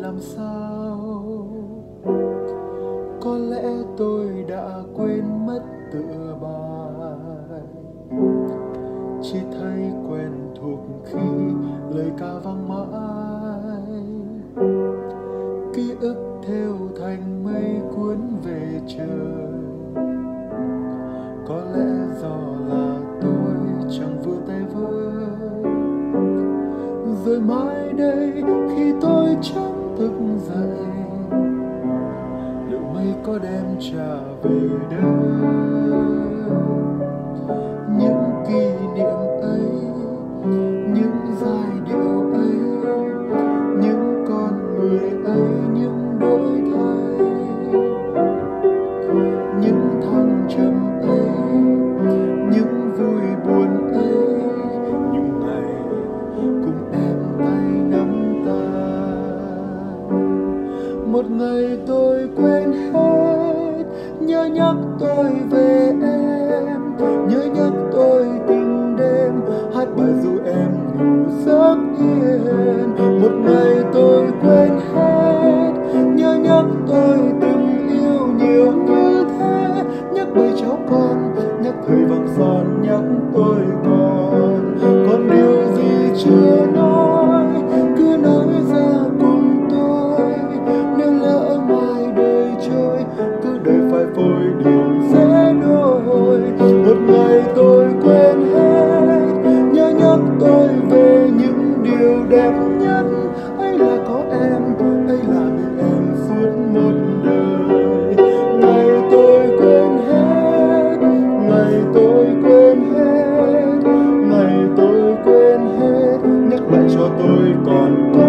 làm sao. Có lẽ tôi đã quên mất tựa bài, chỉ thấy quen thuộc khi lời ca vang mãi. Ký ức theo thành mây cuốn về trời, có lẽ do là tôi chẳng vừa tay với. Rồi mai đây khi tôi chẳng thức dậy, liệu mây có đem trả về đâu những kỷ niệm ấy, những giai điệu ấy, những con người ấy, những đổi thay, những thăng trầm ấy, những vui buồn ấy, những ngày cùng em tay nắm tay. Một ngày tôi quên hết, nhớ nhắc tôi về em, nhớ nhắc tôi tình đêm, hát bài ru em ngủ giấc yên. Một ngày tôi quên hết, nhớ nhắc tôi từng yêu nhiều như thế, nhắc bởi cháu con, nhắc thời vàng son, nhắc tôi còn điều gì chưa nói, cứ nói ra cùng tôi. Nếu lỡ mai đời trôi, cứ đời phai phôi đường sẽ đổi. Một ngày tôi quên hết, nhớ nhắc tôi về những điều đẹp nhất, ấy là có em, ấy là bên em suốt một đời. Ngày tôi quên hết, ngày tôi quên hết, ngày tôi quên hết, nhắc lại cho tôi còn có